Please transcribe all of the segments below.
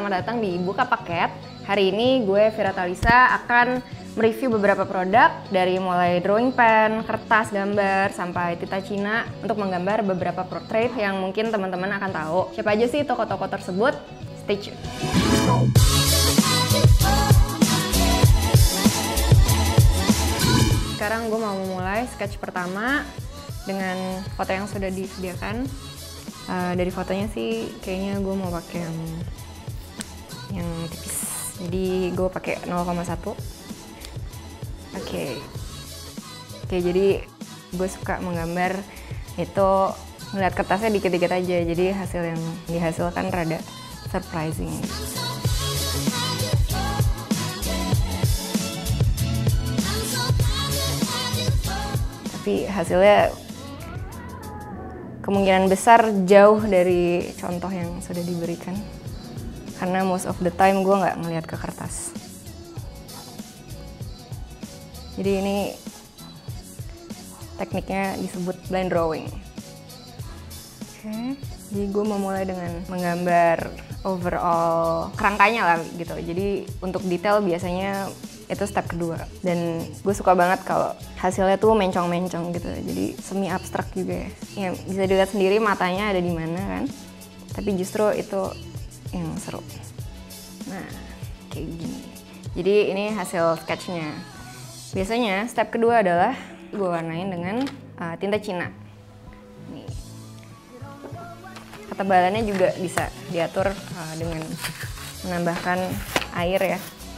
selamat datang di Buka Paket. Hari ini gue Vira Talisa akan mereview beberapa produk dari mulai drawing pen, kertas gambar, sampai tinta Cina untuk menggambar beberapa portrait yang mungkin teman-teman akan tahu. Siapa aja sih toko-toko tersebut? Stay tune. Sekarang gue mau memulai sketch pertama dengan foto yang sudah disediakan. Dari fotonya sih kayaknya gue mau pakai yang tipis. Jadi gue pakai 0,1. Oke, jadi gue suka menggambar itu ngeliat kertasnya dikit-dikit aja. Jadi hasil yang dihasilkan rada surprising. Tapi hasilnya kemungkinan besar jauh dari contoh yang sudah diberikan. Karena most of the time gue nggak ngelihat ke kertas. Jadi ini tekniknya disebut blind drawing. Oke, jadi gue mau mulai dengan menggambar overall kerangkanya lah gitu. Jadi untuk detail biasanya itu step kedua. Dan gue suka banget kalau hasilnya tuh mencong-mencong gitu. Jadi semi abstrak juga ya. Ya bisa dilihat sendiri matanya ada di mana kan. Tapi justru itu yang seru. Nah, kayak gini. Jadi ini hasil sketchnya. Biasanya step kedua adalah gue warnain dengan tinta Cina. Nih. Ketebalannya juga bisa diatur dengan menambahkan air ya.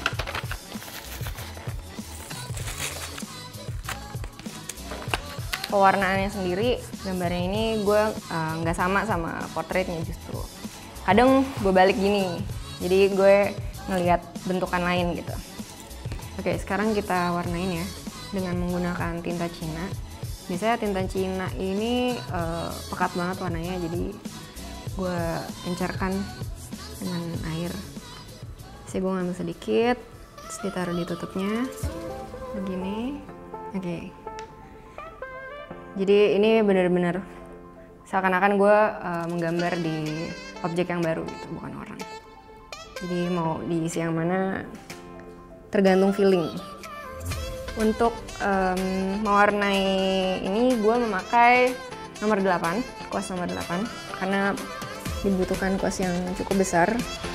Pewarnaannya sendiri, gambarnya ini gue nggak sama portraitnya justru. Kadang gue balik gini, jadi gue ngelihat bentukan lain gitu. Oke, sekarang kita warnain ya dengan menggunakan tinta Cina. Biasanya tinta Cina ini pekat banget warnanya, jadi gue encerkan dengan air. Saya gue ngambil sedikit, terus ditaruh di tutupnya, begini. Oke. Jadi ini benar-benar seakan-akan gue menggambar di objek yang baru gitu, bukan orang. Jadi mau diisi yang mana tergantung feeling. Untuk mewarnai ini gue memakai nomor 8, kuas nomor 8, karena dibutuhkan kuas yang cukup besar.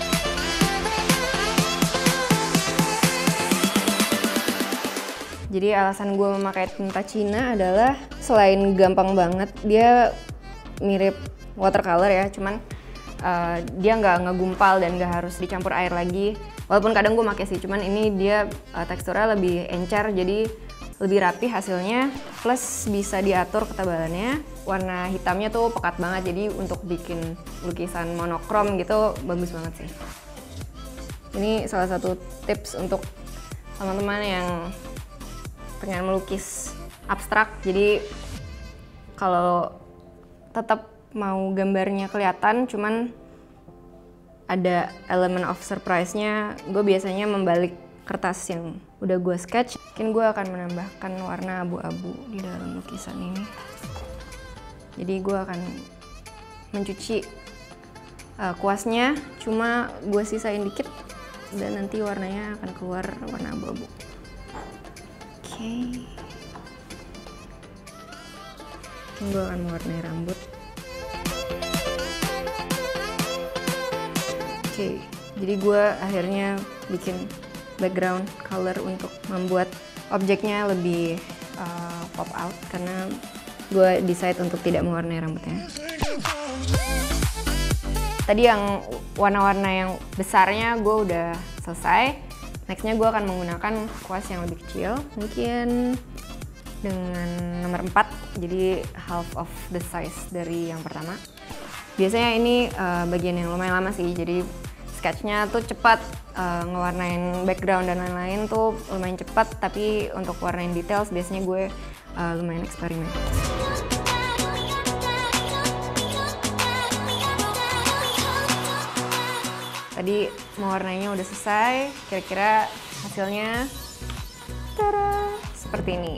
Jadi alasan gue memakai tinta Cina adalah selain gampang banget, dia mirip watercolor ya, cuman dia nggak ngegumpal dan nggak harus dicampur air lagi. Walaupun kadang gue pakai sih, cuman ini dia teksturnya lebih encer, jadi lebih rapi hasilnya. Plus bisa diatur ketebalannya. Warna hitamnya tuh pekat banget, jadi untuk bikin lukisan monokrom gitu bagus banget sih. Ini salah satu tips untuk teman-teman yang pengen melukis abstrak. Jadi kalau tetap mau gambarnya kelihatan cuman ada elemen of surprise-nya, gue biasanya membalik kertas yang udah gue sketch. Mungkin gue akan menambahkan warna abu-abu di dalam lukisan ini. Jadi gue akan mencuci kuasnya, cuma gue sisain dikit dan nanti warnanya akan keluar warna abu-abu. Oke. Gue akan mewarnai rambut. Oke, jadi gue akhirnya bikin background color untuk membuat objeknya lebih pop out karena gue decide untuk tidak mewarnai rambutnya. Tadi yang warna-warna yang besarnya gue udah selesai. Nextnya gue akan menggunakan kuas yang lebih kecil, mungkin dengan nomor 4, jadi half of the size dari yang pertama. Biasanya ini bagian yang lumayan lama sih, jadi sketchnya tuh cepat, ngewarnain background dan lain-lain tuh lumayan cepat, tapi untuk warnain details biasanya gue lumayan eksperimen. Tadi mewarnainya udah selesai, kira-kira hasilnya tada, seperti ini.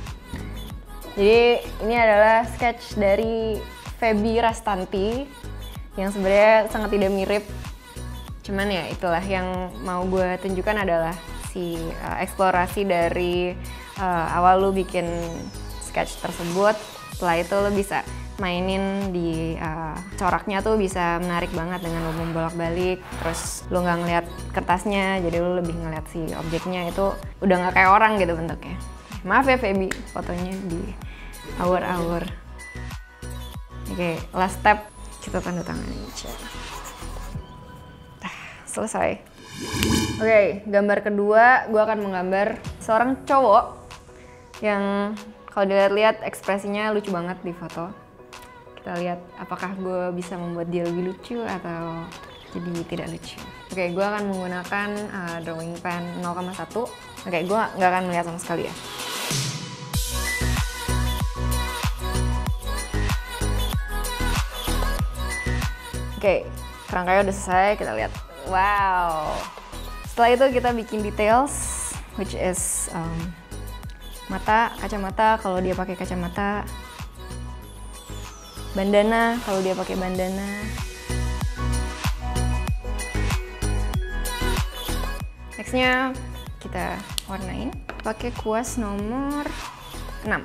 Jadi ini adalah sketch dari Febi Rastanti yang sebenarnya sangat tidak mirip Cuman ya itulah yang mau gue tunjukkan adalah si eksplorasi dari awal lu bikin sketch tersebut, setelah itu lu bisa mainin di coraknya tuh bisa menarik banget dengan lu membolak-balik, terus lu nggak ngeliat kertasnya, jadi lu lebih ngeliat si objeknya itu udah nggak kayak orang gitu bentuknya. Maaf ya Feby, fotonya di awur-awur. Oke, last step kita tanda tangan aja. Selesai. Oke, gambar kedua gue akan menggambar seorang cowok yang kalau dilihat-lihat ekspresinya lucu banget di foto. Kita lihat apakah gue bisa membuat dia lebih lucu atau jadi tidak lucu. Oke, gue akan menggunakan drawing pen 0,1. Oke, gue nggak akan melihat sama sekali ya. Oke, kerangkanya udah selesai, kita lihat. Wow. Setelah itu kita bikin details, which is mata, kacamata kalau dia pakai kacamata, bandana kalau dia pakai bandana. Nextnya kita warnain pakai kuas nomor 6.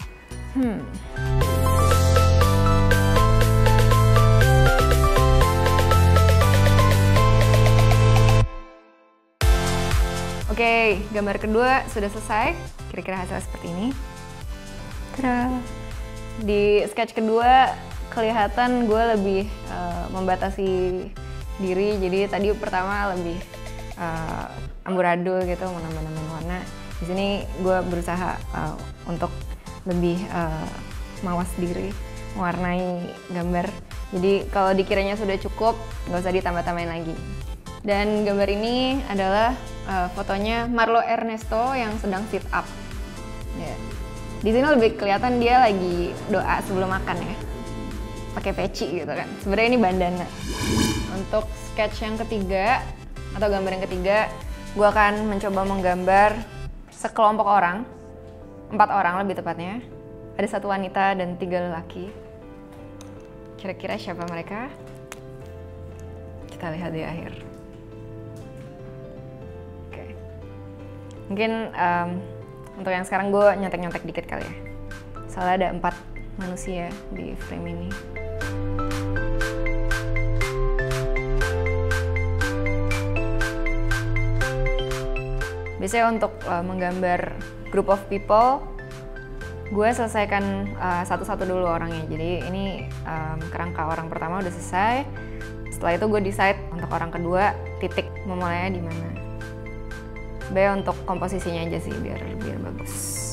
Oke, gambar kedua sudah selesai. Kira-kira hasilnya seperti ini. Tada! Di sketch kedua kelihatan gue lebih membatasi diri. Jadi tadi pertama lebih amburadul gitu, menambah-nambahin warna. Di sini gue berusaha untuk lebih mawas diri, mewarnai gambar. Jadi kalau dikiranya sudah cukup, nggak usah ditambah-tambahin lagi. Dan gambar ini adalah fotonya Marlo Ernesto yang sedang sit up. Ya. Di sini lebih kelihatan dia lagi doa sebelum makan ya, pakai peci gitu kan. Sebenarnya ini bandana. Untuk sketch yang ketiga atau gambar yang ketiga, gue akan mencoba menggambar sekelompok orang, 4 orang lebih tepatnya. Ada 1 wanita dan 3 lelaki. Kira-kira siapa mereka? Kita lihat di akhir. Mungkin untuk yang sekarang gue nyontek-nyontek dikit kali ya. Soalnya ada 4 manusia di frame ini. Biasanya untuk menggambar group of people, gue selesaikan satu-satu dulu orangnya. Jadi ini kerangka orang pertama udah selesai. Setelah itu gue decide untuk orang kedua, titik memulainya di mana. Sebenarnya untuk komposisinya aja sih biar bagus.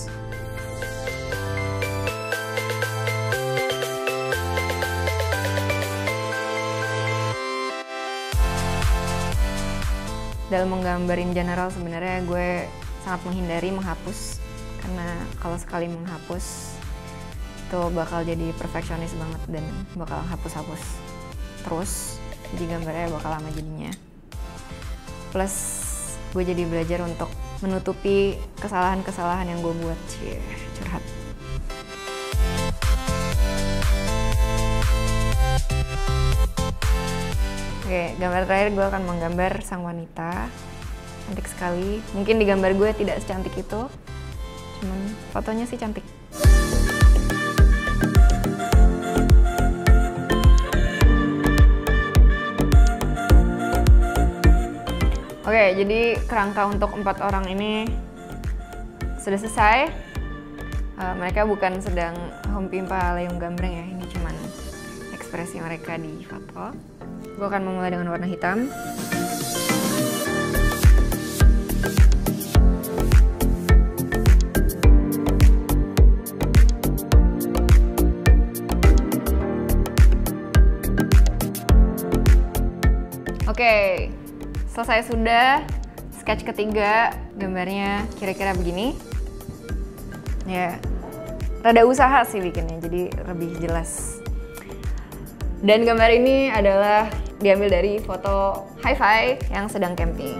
Dalam menggambarin general sebenarnya gue sangat menghindari menghapus, karena kalau sekali menghapus itu bakal jadi perfeksionis banget dan bakal hapus-hapus terus, jadi gambarnya bakal lama jadinya. Plus gue jadi belajar untuk menutupi kesalahan-kesalahan yang gue buat. Curhat. Oke, gambar terakhir gue akan menggambar sang wanita. Cantik sekali. Mungkin di gambar gue tidak secantik itu, cuman fotonya sih cantik. Oke, jadi kerangka untuk 4 orang ini sudah selesai. Mereka bukan sedang hompimpa layung gambreng ya, ini cuman ekspresi mereka di foto. Gue akan memulai dengan warna hitam. Oke. Selesai sudah, sketch ketiga, gambarnya kira-kira begini. Ya, rada usaha sih bikinnya, jadi lebih jelas. Dan gambar ini adalah diambil dari foto hi-fi yang sedang camping.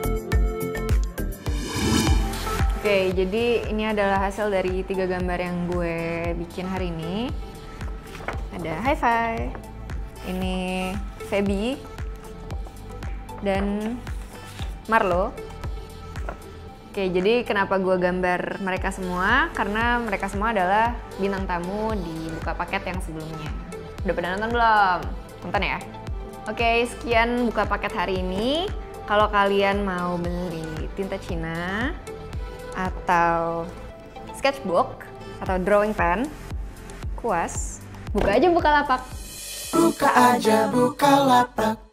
Oke, jadi ini adalah hasil dari 3 gambar yang gue bikin hari ini. Ada hi-fi, ini Feby, dan Marlo. Oke, jadi kenapa gue gambar mereka semua? Karena mereka semua adalah bintang tamu di Buka Paket yang sebelumnya. Udah pada nonton belum? Nonton ya? Oke, sekian Buka Paket hari ini. Kalau kalian mau beli tinta Cina, atau sketchbook, atau drawing pen, kuas, buka aja Bukalapak. Buka aja Bukalapak.